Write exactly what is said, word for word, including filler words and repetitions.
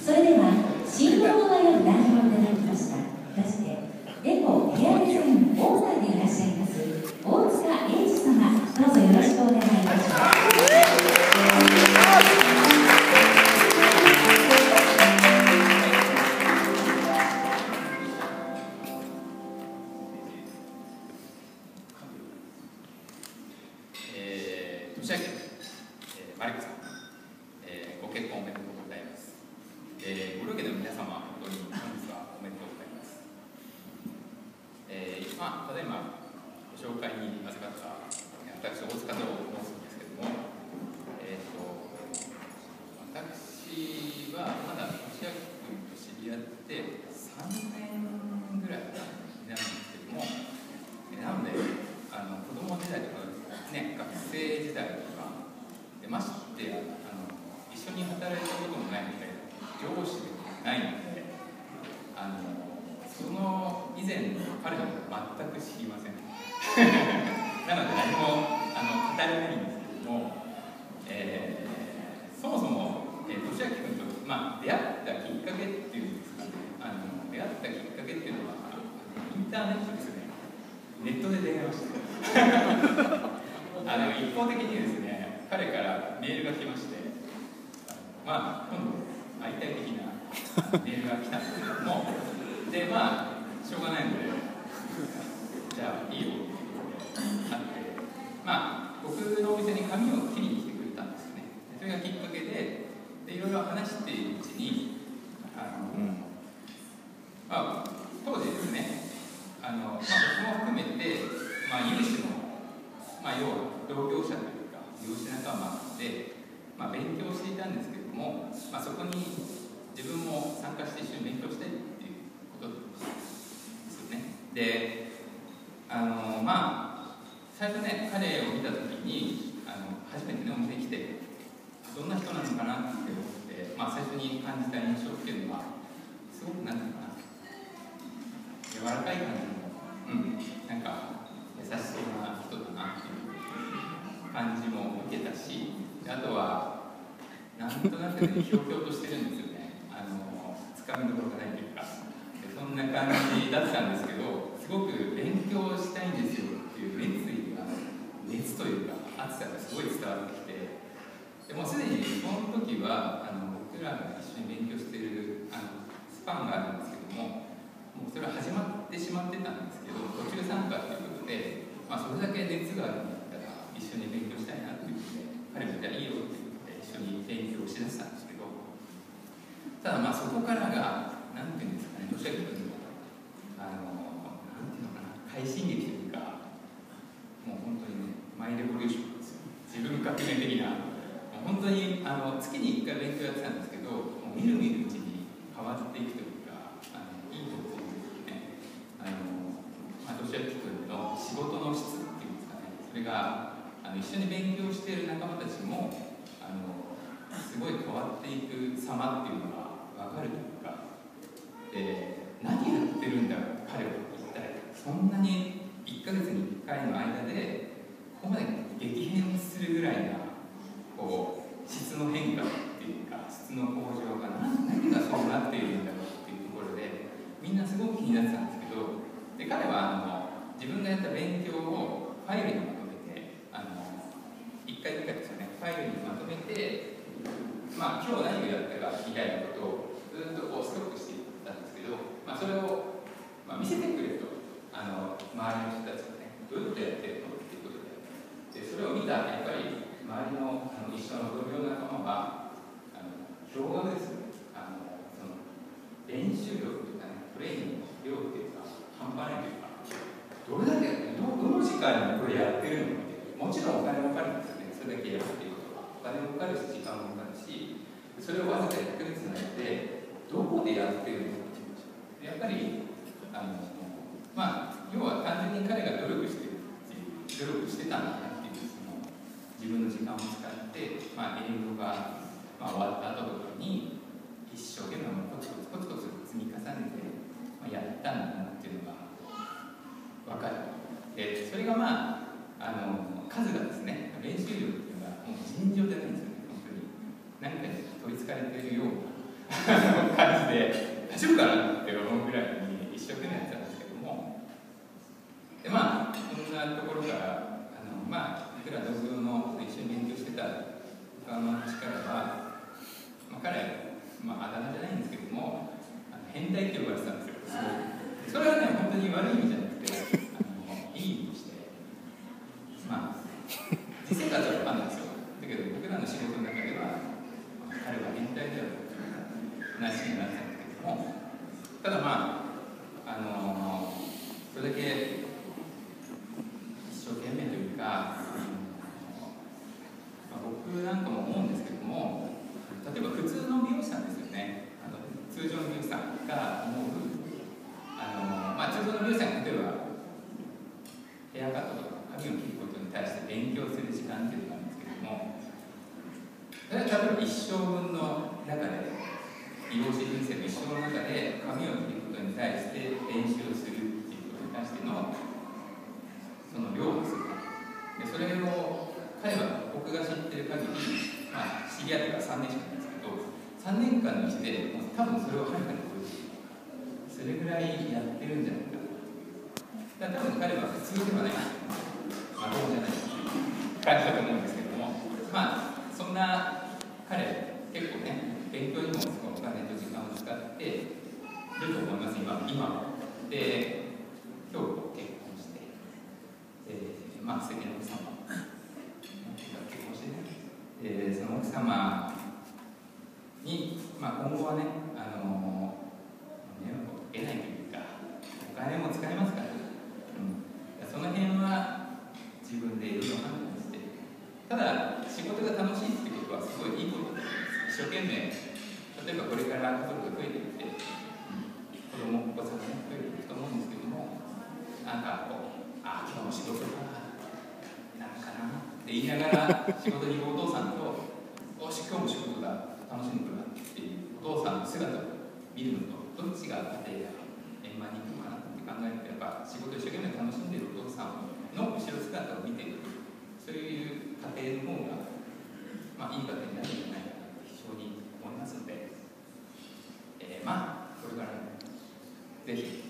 それでは新大和がより代表いただきました出してエコヘアデザインオーナーでいらっしゃいます大塚英二様、どうぞよろしくお願いいたします。 ひょうひょうとしてるんですよね。あのつかみどころがないというか、そんな感じだったんですけど、すごく勉強したいんですよっていう熱意が、熱というか熱さがすごい伝わってきて、でもすでにその時はあの僕らが一緒に勉強しているあのスパンがあるんですけども、もうそれは始まってしまってたんですけど、途中参加ということで、まあ、それだけ熱があるんだったら一緒に勉強したいなということで、彼もじゃあいいよって一緒に勉強しだしたんですけど、ただまあそこからが何ていうんですかね、どちらかというとあの何ていうのかな、快進撃というか、もう本当にね、マイレボリューションですよ。自分革命的な、もう本当にあの月にいっかい勉強やってたんですけど、もうみるみるうちに変わっていくというか、あのいいことですね。あのまあどちらかというと仕事の質っていうんですかね、それがあの一緒に勉強している仲間たちもあのすごい変わっていく様っていうのが分かるというか、で何やってるんだろう彼は一体そんなにいっかげつにいっかいの間でここまで激変するぐらいなこう質の変化っていうか質の向上が 何, 何がそうなっているんだろうっていうところでみんなすごく気になってたんですけど、で彼はあの自分がやった勉強をファイルにまとめて、あのいっかいいっかいですよね、ファイルにまとめて、まあ、今日何をやったかみたいなことをずっとこうストックしていったんですけど、まあ、それを、まあ、見せてくれと、あの周りの人たちがね、どういうことやってるのっていうことで、でそれを見たやっぱり周りの、あの一緒の同僚の仲間はあの驚愕ですよね。あのその練習力というかね、トレーニングの量っていうか半端ないというか、どれだけ ど, どの時間にこれやってるのって、もちろんお金もかかるんですよね。それだけやるっていうことはお金もかかるし時間もかかるし、それをわずかいっかげつの間でどこでやってるのかっていう、やっぱりあのまあ要は単純に彼が努力してるっていう努力してたんだなっていう、その自分の時間を使って、まあ、営業が、まあ、終わった後とかに一生懸命コツコツコツコツ積み重ねて、まあ、やったんだなっていうのが分かる。でそれがまああの数がですね、練習量っていうのがもう尋常じゃないんですよね。本当に何かに取りつかれているようなじで大丈夫かなって思うぐらいに一生懸命やってたんですけども、でまあこんなところからあのまあいくら同業の一緒に勉強してた他の力は、まあ、彼、まあ、あだ名じゃないんですけどもあの変態って呼ばれてたんですよ。それはね本当に悪い意味じゃなくてあのいい意味にして、まあ実生活は分かんないですよ。だけど僕らの仕事の中では、まあ、彼は変態だよという話になったんですけども、ただまああのそれだけ一生懸命というか、まあ、僕なんかも思うんですけども、例えば普通の美容師さんですよね。あの通常の美容師さんが思うあの、まあ、通常の美容師さんが例えばヘアカットとか髪を切ることに対して勉強する時間っていうのがあるんですけども、例えば一生分の中で美容師人生の一生の中で髪を切ることに対して練習をするっていうことに対してのその量をする。でそれを彼は僕が知ってる限り、まあ、知り合ってからさんねんしかないんですけど、さんねんかんのうちでもう多分それをはるかに超えている。それぐらいやってるんじゃないかな。だから多分彼は普通ではない、まともじゃない感じだと思うんですけども、まあそんな彼結構ね勉強にもすごいお金と時間を使っていると思います。今今で今日結婚して、えー、まあ素敵な奥様結婚してね、えー、その奥様に、まあ、今後はねあの迷惑をかけないというかお金も使えますから、うん、その辺は自分でいろいろ判断して、ただ仕事が楽しいってことはすごいいいことだと思います。一生懸命、例えばこれから家族が増えていって、うん、子供お子さんが、ね、増えていくと思うんですけども、なんかこうあ今日も仕事かなんかなって言いながら仕事に行くお父さんとよし今日も仕事だ楽しんでくるなっていうお父さんの姿を見るのとどっちが家庭や円満にいくのかなって考えると、やっぱ仕事一生懸命楽しんでいるお父さんの後ろ姿を見ている、そういう家庭の方が、まあ、いい家庭になるんじゃないかなって非常に思いますので、えー、まあこれからもぜひ